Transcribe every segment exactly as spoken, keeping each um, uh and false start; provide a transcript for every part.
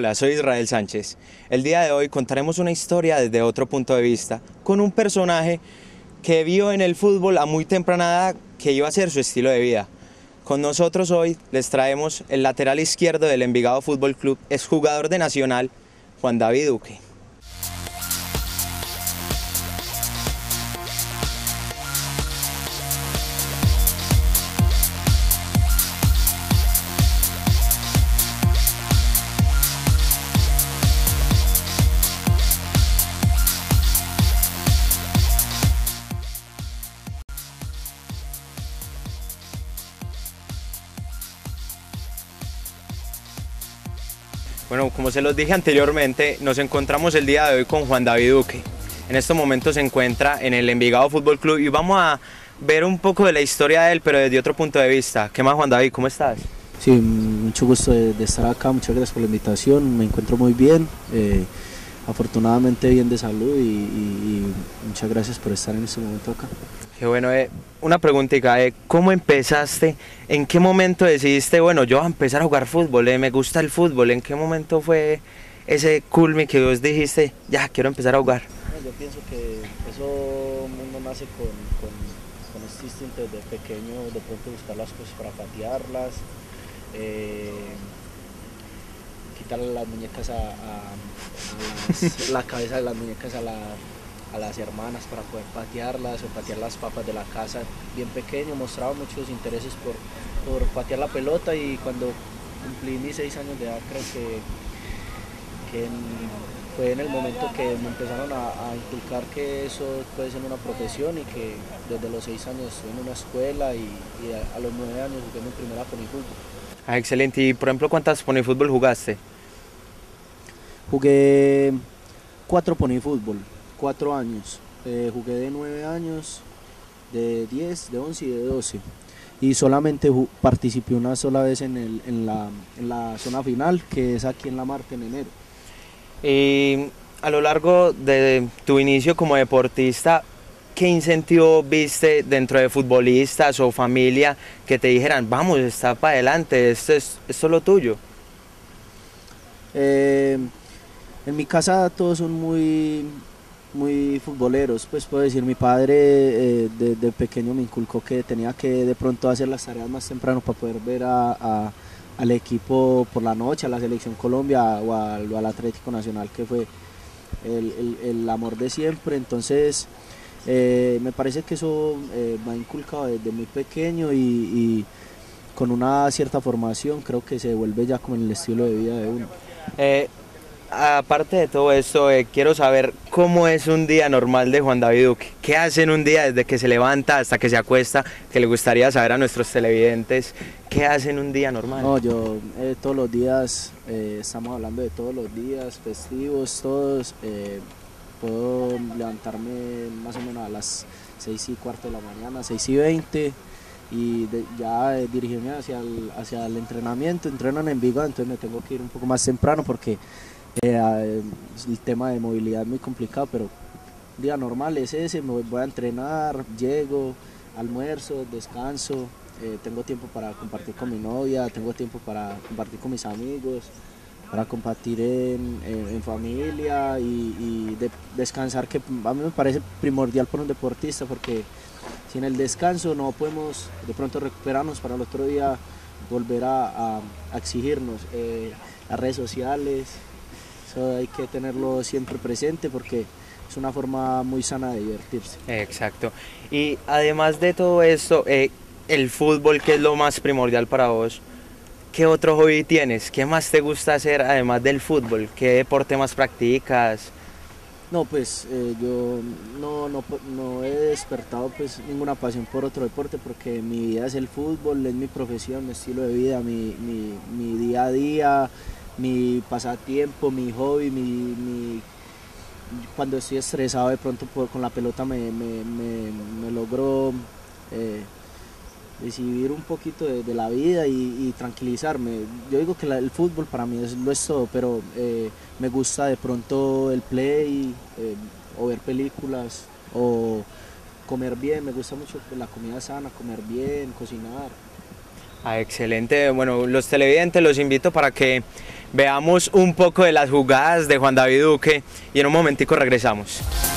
Hola, soy Israel Sánchez. El día de hoy contaremos una historia desde otro punto de vista, con un personaje que vio en el fútbol a muy temprana edad que iba a ser su estilo de vida. Con nosotros hoy les traemos el lateral izquierdo del Envigado Fútbol Club, exjugador de Nacional, Juan David Duque. Bueno, como se los dije anteriormente, nos encontramos el día de hoy con Juan David Duque. En estos momentos se encuentra en el Envigado Fútbol Club y vamos a ver un poco de la historia de él, pero desde otro punto de vista. ¿Qué más, Juan David? ¿Cómo estás? Sí, mucho gusto de, de estar acá, muchas gracias por la invitación, me encuentro muy bien, eh, afortunadamente bien de salud y, y, y muchas gracias por estar en este momento acá. Qué bueno, eh, una preguntita, eh, ¿cómo empezaste? ¿En qué momento decidiste, bueno, yo voy a empezar a jugar fútbol, eh, me gusta el fútbol? ¿En qué momento fue ese culmi que vos dijiste, ya, quiero empezar a jugar? No, yo pienso que eso uno nace con, con, con este instinto desde pequeño, de pronto buscar las cosas para patearlas, eh, quitarle las muñecas a, a, a las, la cabeza de las muñecas a la... a las hermanas para poder patearlas o patear las papas de la casa. Bien pequeño mostraba muchos intereses por, por patear la pelota y cuando cumplí mis seis años de edad creo que, que en, fue en el momento que me empezaron a, a inculcar que eso puede ser una profesión y que desde los seis años estuve en una escuela y, y a, a los nueve años jugué mi primera ponifútbol. Ah, excelente. Y por ejemplo, ¿cuántas ponifútbol jugaste? Jugué cuatro ponifútbol. Cuatro años, eh, jugué de nueve años, de diez, de once y de doce y solamente participé una sola vez en, el, en, la, en la zona final, que es aquí en La Marte en enero. Y a lo largo de tu inicio como deportista, ¿qué incentivo viste dentro de futbolistas o familia que te dijeran, vamos, está para adelante, esto es, esto es lo tuyo? Eh, en mi casa todos son muy... muy futboleros, pues puedo decir, mi padre eh, de, de pequeño me inculcó que tenía que de pronto hacer las tareas más temprano para poder ver a, a, al equipo por la noche, a la Selección Colombia o, a, o al Atlético Nacional, que fue el, el, el amor de siempre. Entonces eh, me parece que eso eh, me ha inculcado desde muy pequeño y, y con una cierta formación creo que se vuelve ya como el estilo de vida de uno. Eh, Aparte de todo esto, eh, quiero saber cómo es un día normal de Juan David Duque. ¿Qué hace en un día desde que se levanta hasta que se acuesta? Que le gustaría saber a nuestros televidentes. ¿Qué hace en un día normal? No, yo eh, todos los días, eh, estamos hablando de todos los días, festivos, todos. Eh, puedo levantarme más o menos a las seis y cuarto de la mañana, seis y veinte. Y de, ya eh, dirigirme hacia el, hacia el entrenamiento. Entrenan en Envigado, entonces me tengo que ir un poco más temprano porque Eh, el tema de movilidad es muy complicado, pero un día normal es ese, me voy a entrenar, llego, almuerzo, descanso, eh, tengo tiempo para compartir con mi novia, tengo tiempo para compartir con mis amigos, para compartir en, en, en familia y, y de, descansar, que a mí me parece primordial para un deportista, porque sin el descanso no podemos de pronto recuperarnos para el otro día volver a, a, a exigirnos. Eh, las redes sociales, eso hay que tenerlo siempre presente porque es una forma muy sana de divertirse. Exacto. Y además de todo esto, eh, el fútbol, que es lo más primordial para vos, ¿qué otro hobby tienes? ¿Qué más te gusta hacer además del fútbol? ¿Qué deporte más practicas? No, pues eh, yo no, no, no he despertado pues ninguna pasión por otro deporte porque mi vida es el fútbol, es mi profesión, mi estilo de vida, mi, mi, mi día a día, mi pasatiempo, mi hobby, mi, mi, cuando estoy estresado de pronto por, con la pelota me, me, me, me logro eh, recibir un poquito de, de la vida y, y tranquilizarme. Yo digo que la, el fútbol para mí es, lo es todo, pero eh, me gusta de pronto el play eh, o ver películas o comer bien, me gusta mucho la comida sana, comer bien, cocinar. Ah, excelente. Bueno, los televidentes los invito para que veamos un poco de las jugadas de Juan David Duque y en un momentico regresamos.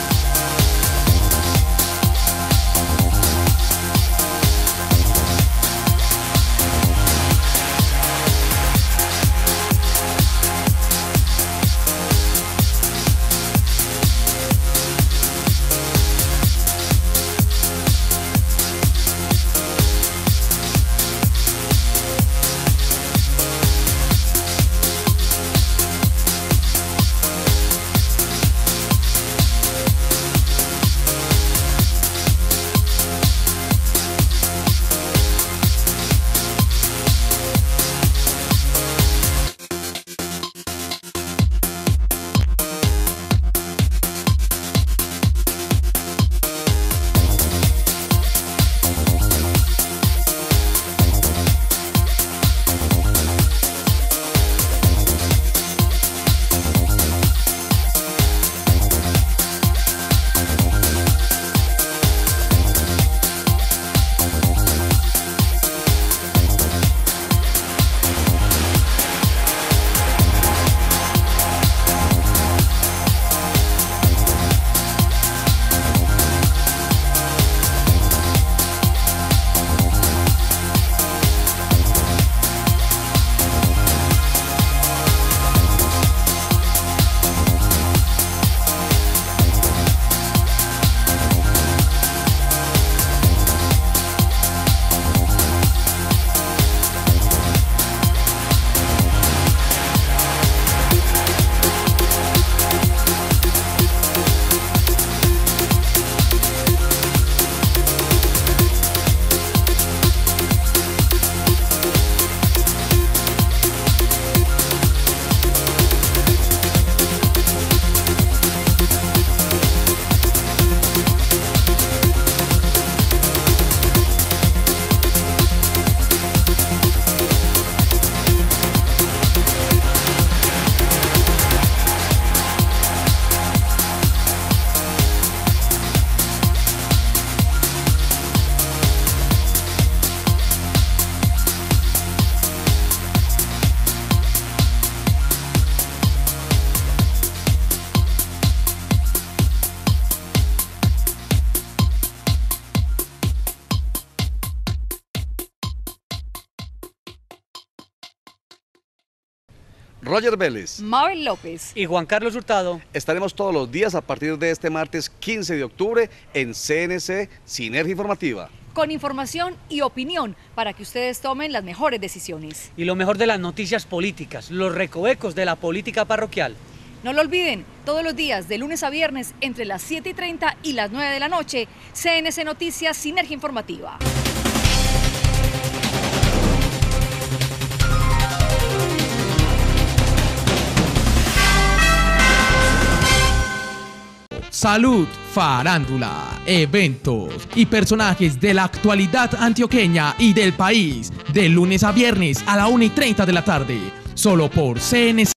Roger Vélez, Mabel López y Juan Carlos Hurtado. Estaremos todos los días a partir de este martes quince de octubre en C N C Sinergia Informativa. Con información y opinión para que ustedes tomen las mejores decisiones. Y lo mejor de las noticias políticas, los recovecos de la política parroquial. No lo olviden, todos los días de lunes a viernes entre las siete y treinta y las nueve de la noche, C N C Noticias Sinergia Informativa. Salud, farándula, eventos y personajes de la actualidad antioqueña y del país, de lunes a viernes a la una y treinta de la tarde, solo por C N C.